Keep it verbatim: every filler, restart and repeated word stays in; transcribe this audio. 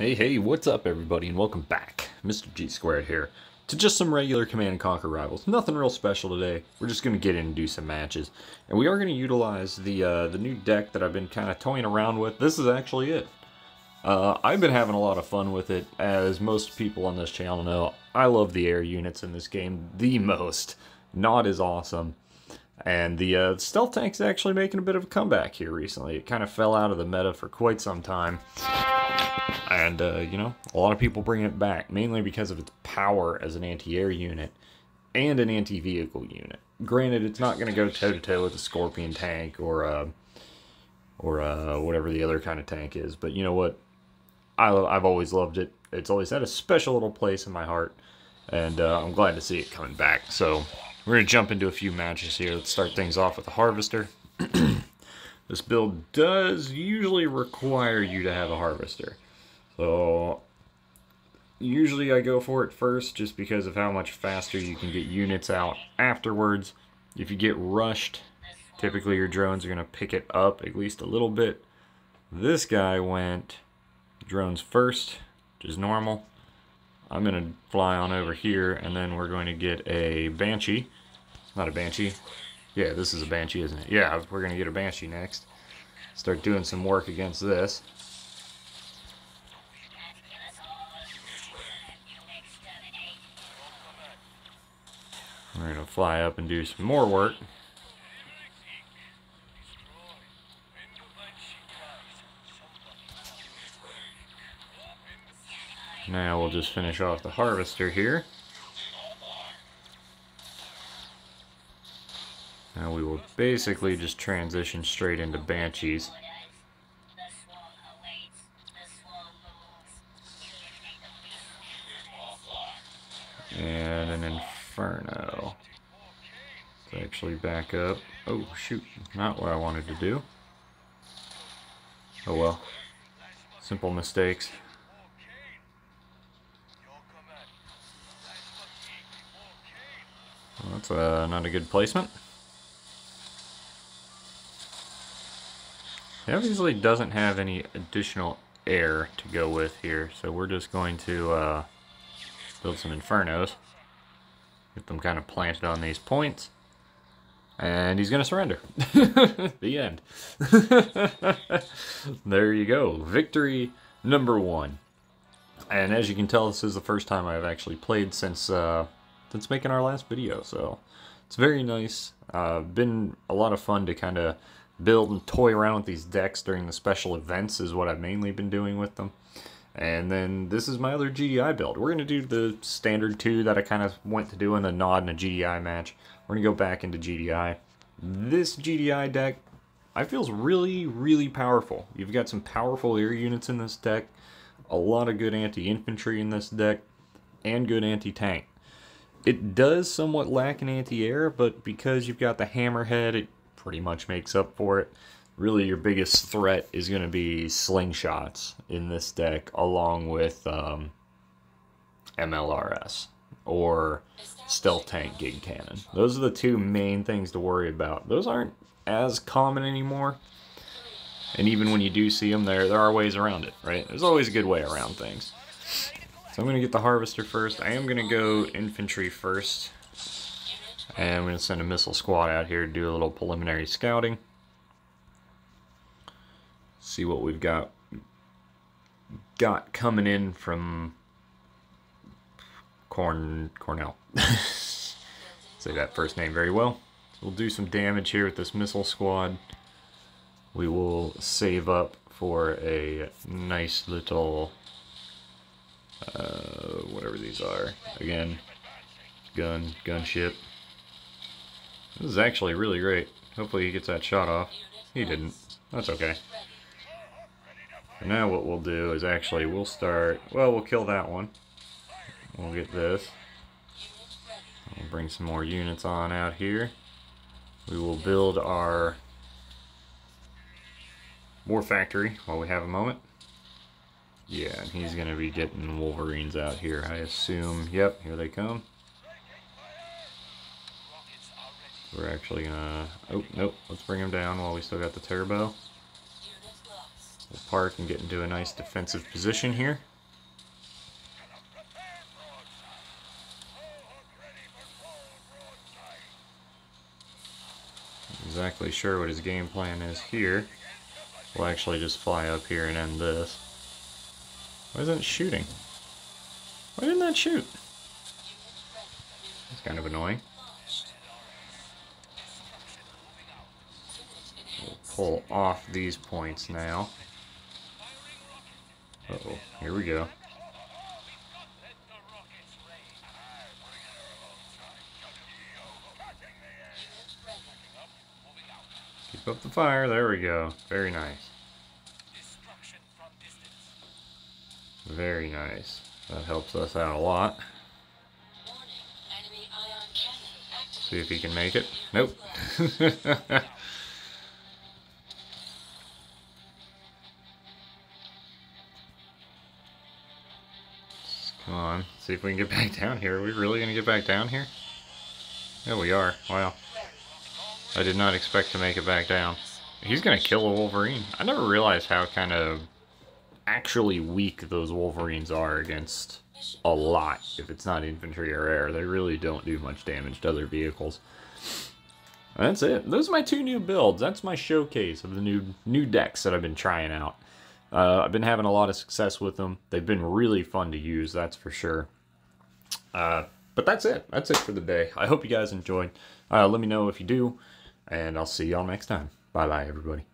Hey, hey, what's up everybody, and welcome back. Mister G Squared here, to just some regular Command and Conquer Rivals. Nothing real special today. We're just going to get in and do some matches. And we are going to utilize the uh, the new deck that I've been kind of toying around with. This is actually it. Uh, I've been having a lot of fun with it, as most people on this channel know. I love the air units in this game the most. Nod is awesome. And the uh, stealth tank's actually making a bit of a comeback here recently. It kind of fell out of the meta for quite some time. And, uh, you know, a lot of people bring it back, mainly because of its power as an anti-air unit and an anti-vehicle unit. Granted, it's not going to go toe-to-toe with a Scorpion tank or, uh, or uh, whatever the other kind of tank is. But you know what? I, I've always loved it. It's always had a special little place in my heart. And uh, I'm glad to see it coming back. So we're going to jump into a few matches here. Let's start things off with the Harvester. This build does usually require you to have a Harvester. So usually I go for it first just because of how much faster you can get units out afterwards. If you get rushed, typically your drones are going to pick it up at least a little bit. This guy went drones first, which is normal. I'm going to fly on over here, and then we're going to get a Banshee. Not a Banshee. Yeah, this is a Banshee, isn't it? Yeah, we're going to get a Banshee next. Start doing some work against this. We're going to fly up and do some more work. Now we'll just finish off the Harvester here. Now we will basically just transition straight into Banshees. And an Inferno. Let's actually back up. Oh shoot, not what I wanted to do. Oh well. Simple mistakes. Well, that's uh, not a good placement. It obviously doesn't have any additional air to go with here, so we're just going to uh, build some Infernos. Get them kind of planted on these points. And he's going to surrender. The end. There you go. Victory number one. And as you can tell, this is the first time I've actually played since uh, since making our last video. So it's very nice. Uh, been a lot of fun to kind of build and toy around with these decks during the special events is what I've mainly been doing with them. And then this is my other G D I build. We're going to do the standard two that I kind of went to do in a Nod and a G D I match. We're going to go back into G D I. This G D I deck, I feel is really, really powerful. You've got some powerful air units in this deck, a lot of good anti-infantry in this deck, and good anti-tank. It does somewhat lack an anti-air, but because you've got the Hammerhead, it pretty much makes up for it. Really, your biggest threat is going to be slingshots in this deck, along with um, M L R S or stealth tank gig cannon. Those are the two main things to worry about. Those aren't as common anymore, and even when you do see them, there there are ways around it, right? There's always a good way around things. So I'm going to get the Harvester first. I am going to go infantry first, and I'm going to send a missile squad out here to do a little preliminary scouting. See what we've got got coming in from Corn Cornell. Say that first name very well. We'll do some damage here with this missile squad. We will save up for a nice little uh, whatever these are. Again, gun gunship. This is actually really great. Hopefully he gets that shot off. He didn't. That's okay. Now what we'll do is actually we'll start, well, we'll kill that one. We'll get this. We'll bring some more units on out here. We will build our war factory while we have a moment. Yeah, and he's going to be getting Wolverines out here, I assume. Yep, here they come. We're actually going to, oh, nope, let's bring them down while we still got the turbo. We'll park and get into a nice defensive position here. exactly sure what his game plan is here. We'll actually just fly up here and end this. Why isn't it shooting? Why didn't that shoot? That's kind of annoying. We'll pull off these points now. Uh-oh, here we go. Keep up the fire, there we go. Very nice. Very nice. That helps us out a lot. See if he can make it. Nope. Come on, see if we can get back down here. Are we really gonna get back down here? Yeah, we are. Wow. I did not expect to make it back down. He's gonna kill a Wolverine. I never realized how kind of actually weak those Wolverines are against a lot. If it's not infantry or air, they really don't do much damage to other vehicles. That's it. Those are my two new builds. That's my showcase of the new new decks that I've been trying out. Uh, I've been having a lot of success with them. They've been really fun to use, that's for sure. Uh, but that's it. That's it for the day. I hope you guys enjoyed. Uh, let me know if you do, and I'll see y'all next time. Bye-bye, everybody.